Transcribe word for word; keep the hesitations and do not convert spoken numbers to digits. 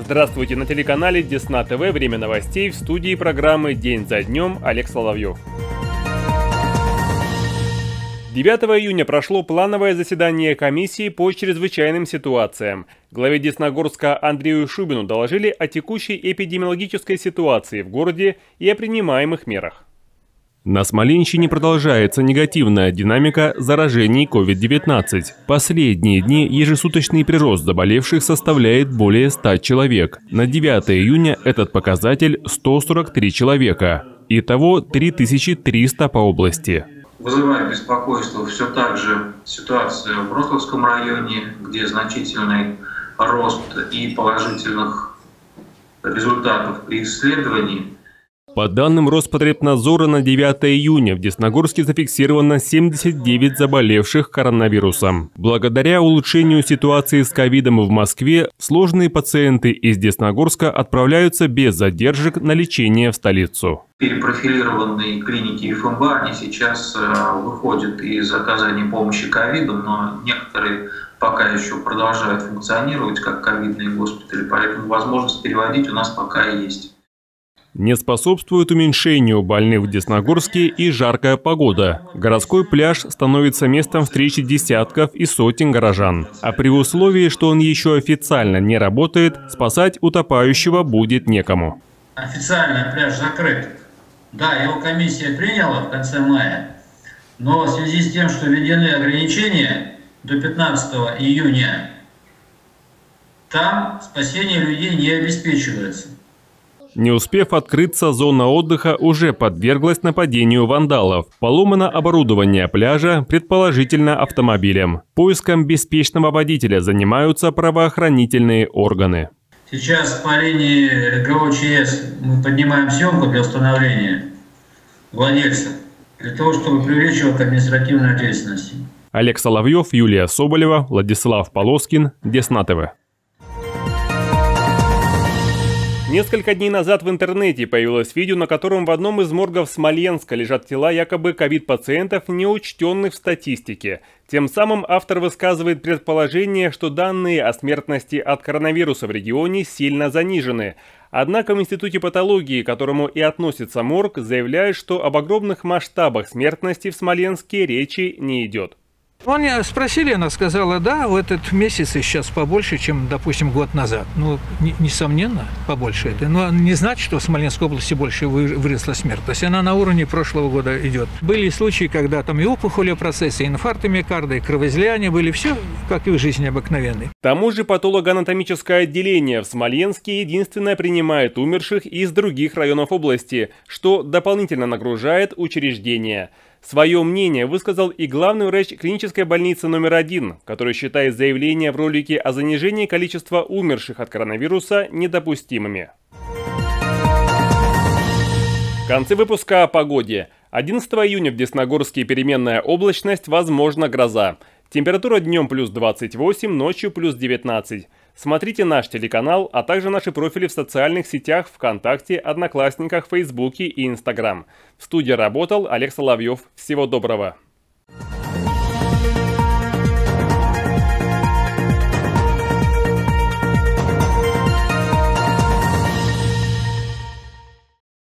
Здравствуйте, на телеканале Десна ТВ, время новостей, в студии программы «День за днем» Олег Соловьев. девятого июня прошло плановое заседание комиссии по чрезвычайным ситуациям. Главе Десногорска Андрею Шубину доложили о текущей эпидемиологической ситуации в городе и о принимаемых мерах. На Смоленщине продолжается негативная динамика заражений ковид девятнадцать. Последние дни ежесуточный прирост заболевших составляет более ста человек. На девятое июня этот показатель сто сорок три человека. Итого три тысячи триста по области. Вызывает беспокойство все так же ситуация в Вроцлавском районе, где значительный рост и положительных результатов при исследовании. По данным Роспотребнадзора, на девятое июня в Десногорске зафиксировано семьдесят девять заболевших коронавирусом. Благодаря улучшению ситуации с ковидом в Москве, сложные пациенты из Десногорска отправляются без задержек на лечение в столицу. Перепрофилированные клиники эф эм бэ а, они сейчас выходят из оказания помощи ковидом, но некоторые пока еще продолжают функционировать как ковидные госпитали, поэтому возможность переводить у нас пока есть. Не способствует уменьшению больных в Десногорске и жаркая погода. Городской пляж становится местом встречи десятков и сотен горожан. А при условии, что он еще официально не работает, спасать утопающего будет некому. Официально пляж закрыт. Да, его комиссия приняла в конце мая, но в связи с тем, что введены ограничения до пятнадцатого июня, там спасение людей не обеспечивается. Не успев открыться, зона отдыха уже подверглась нападению вандалов. Поломано оборудование пляжа, предположительно автомобилем. Поиском беспечного водителя занимаются правоохранительные органы. Сейчас по линии эр гэ о че эс мы поднимаем съемку для установления владельца, для того, чтобы привлечь его к административной ответственности. Олег Соловьев, Юлия Соболева, Владислав Полоскин, Десна ТВ. Несколько дней назад в интернете появилось видео, на котором в одном из моргов Смоленска лежат тела якобы ковид-пациентов, не учтенных в статистике. Тем самым автор высказывает предположение, что данные о смертности от коронавируса в регионе сильно занижены. Однако в Институте патологии, к которому и относится морг, заявляют, что об огромных масштабах смертности в Смоленске речи не идет. Меня спросили, она сказала, да, в этот месяц сейчас побольше, чем, допустим, год назад. Ну, не, несомненно, побольше это. Но не значит, что в Смоленской области больше выросла смертность. Она на уровне прошлого года идет. Были случаи, когда там и опухоли процессы, и инфаркты миокарда, и кровоизлияния были. Все, как и в жизни обыкновенной. К тому же патологоанатомическое отделение в Смоленске единственное принимает умерших из других районов области, что дополнительно нагружает учреждение. Свое мнение высказал и главный врач клинической больницы номер один, который считает заявления в ролике о занижении количества умерших от коронавируса недопустимыми. В конце выпуска о погоде. одиннадцатого июня в Десногорске переменная облачность, возможно гроза. Температура днем плюс двадцать восемь, ночью плюс девятнадцать. Смотрите наш телеканал, а также наши профили в социальных сетях ВКонтакте, Одноклассниках, Фейсбуке и Инстаграм. В студии работал Олег Соловьев. Всего доброго.